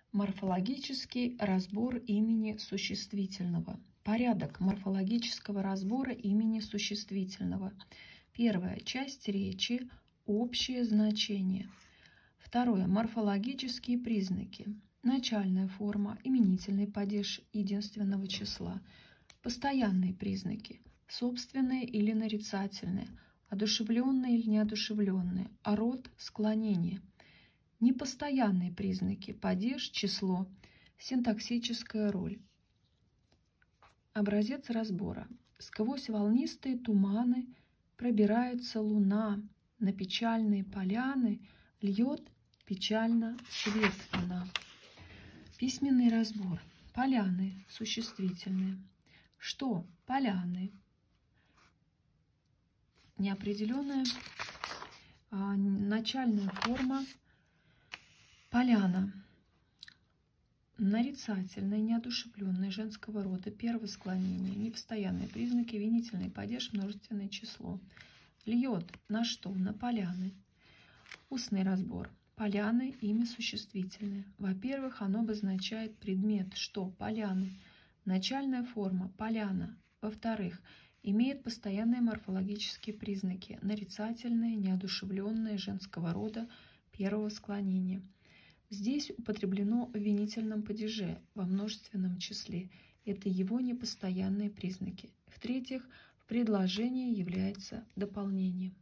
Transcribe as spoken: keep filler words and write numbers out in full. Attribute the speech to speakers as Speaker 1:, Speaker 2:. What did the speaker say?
Speaker 1: Морфологический разбор имени существительного. Порядок морфологического разбора имени существительного. Первое. Часть речи. Общее значение. Второе. Морфологические признаки. Начальная форма, именительный падеж единственного числа. Постоянные признаки. Собственные или нарицательные. Одушевленные или неодушевленные. А род, склонение. Непостоянные признаки. Падеж, число. Синтаксическая роль. Образец разбора. Сквозь волнистые туманы пробирается луна, на печальные поляны льет печально свет она. Письменный разбор. Поляны, существительные. Что? Поляны. Неопределенная а, начальная форма. Поляна. Нарицательное, неодушевленное, женского рода, первое склонение, непостоянные признаки, винительный падеж, множественное число. Льет на что? На поляны. Устный разбор. Поляны, имя существительное. Во-первых, оно обозначает предмет, что? Поляны. Начальная форма. Поляна. Во-вторых, имеет постоянные морфологические признаки, нарицательные, неодушевленные, женского рода, первого склонения. Здесь употреблено в винительном падеже, во множественном числе. Это его непостоянные признаки. В-третьих, в предложении является дополнением.